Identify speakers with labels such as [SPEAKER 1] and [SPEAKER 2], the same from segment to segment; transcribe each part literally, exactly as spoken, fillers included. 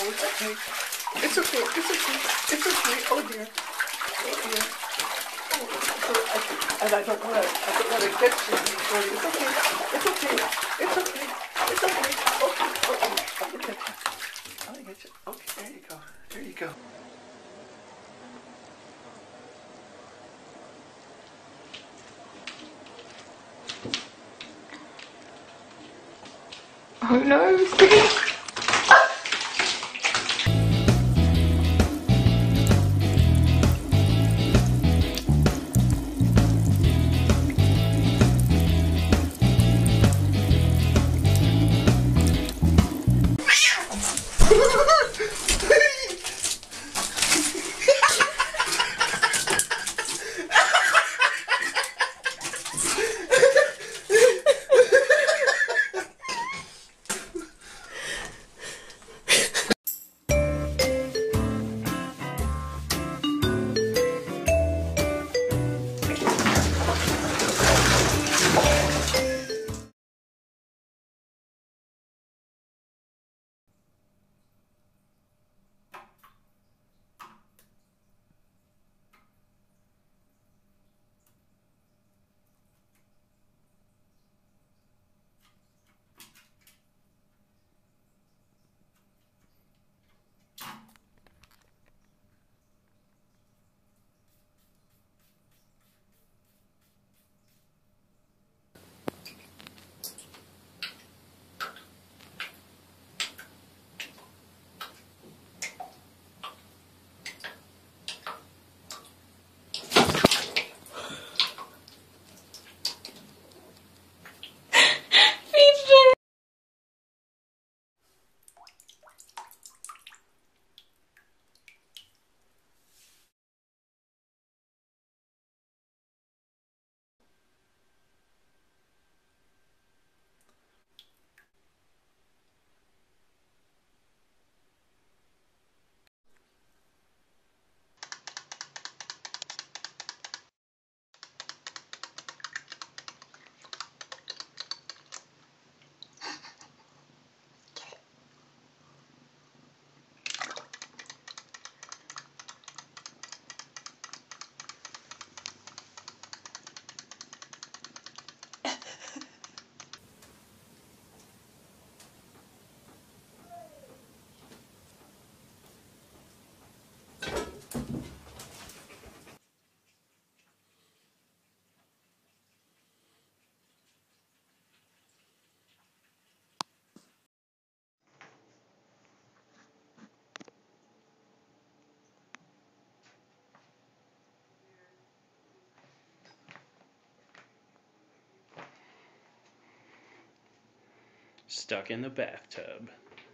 [SPEAKER 1] it's okay. It's okay, it's okay, it's okay. Oh dear. Oh dear. Oh, so I, and I don't want to, I don't want to catch you. It's okay, it's okay, it's okay, it's okay. Okay, okay. I'm gonna get you. I'm gonna get you. Okay, there you go. There you go.
[SPEAKER 2] Oh no!
[SPEAKER 3] Stuck in the bathtub.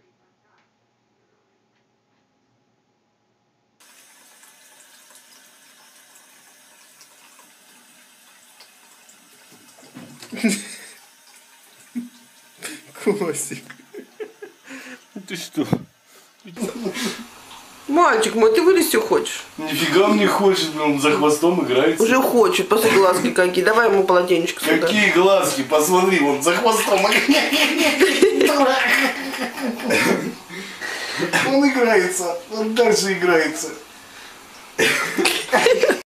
[SPEAKER 1] Косик.
[SPEAKER 3] Ты что?
[SPEAKER 1] Мальчик мой, ты вылезти хочешь?
[SPEAKER 4] Нифига он не хочет, он за хвостом играется.
[SPEAKER 1] Уже хочет, посмотри, глазки какие. Давай ему полотенечко сюда.
[SPEAKER 4] Какие глазки, посмотри, он за хвостом. Он играется, он дальше играется.